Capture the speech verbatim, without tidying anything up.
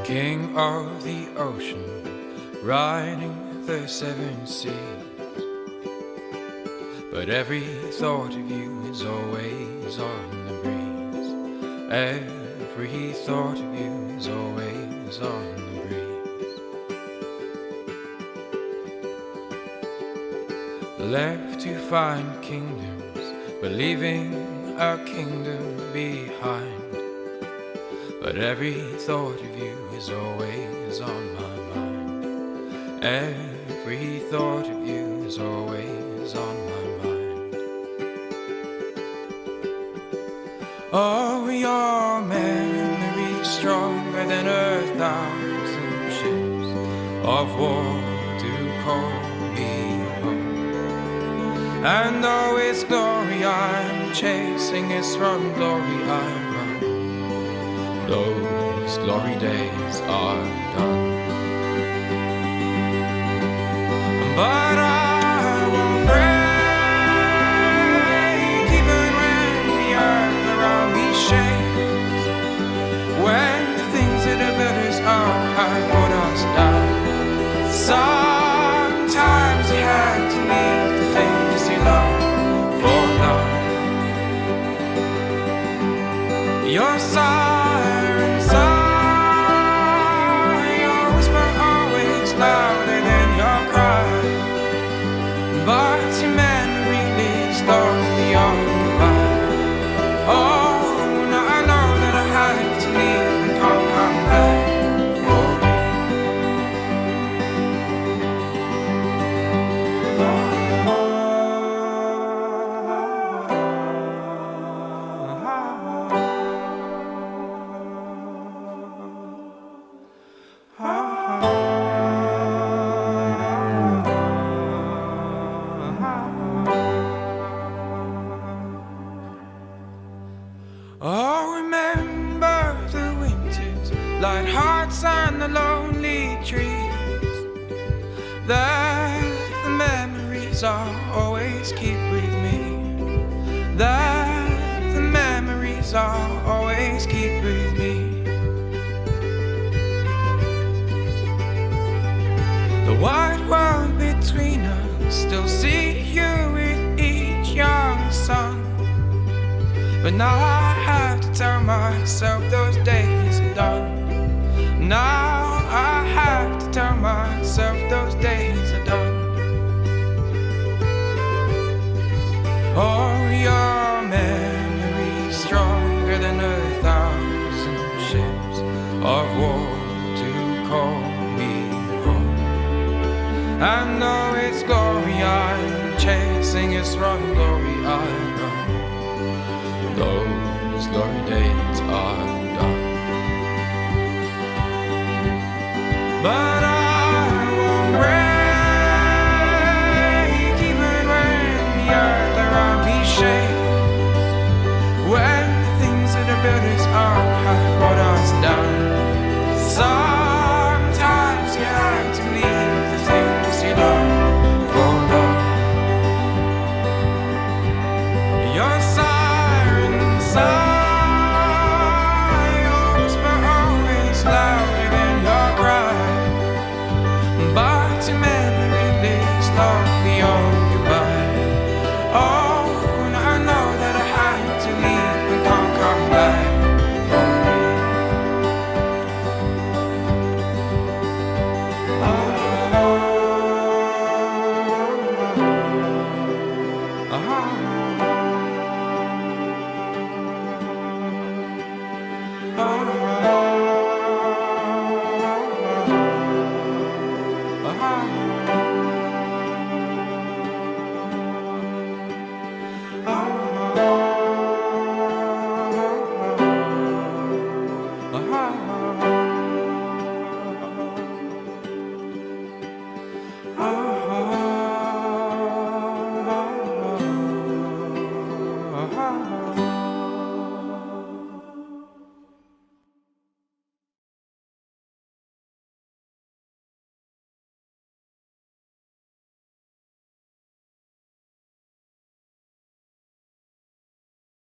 King of the ocean, riding the seven seas. But every thought of you is always on the breeze. Every thought of you is always on the breeze. Left to find kingdoms, but leaving a kingdom behind. But every thought of you is always on my mind. Every thought of you is always on my mind. Oh, your memory's stronger than a thousand ships of war to call me home. And though it's glory I'm chasing, it's from glory I run. Those glory days are done. But I won't break, even when the earth around me shakes. When the things that have built us up have brought us down. Sometimes you have to leave the things you love for love. Your siren song, your whisper always louder than your cry. But your memory lives lonely on goodbye. Oh, now I know that I have to leave and can't come back for oh, remember the winters, light hearts and the lonely trees. That the memories I'll always keep with me. That the memories I'll always keep with me. The wide world between us, still see you with each young sun. But now I have to tell myself those days are done. Now I have to tell myself those days are done. Oh, your memory's stronger than a thousand ships of war to call me home. And though it's glory I'm chasing, it's from glory I run. Those glory days are done. But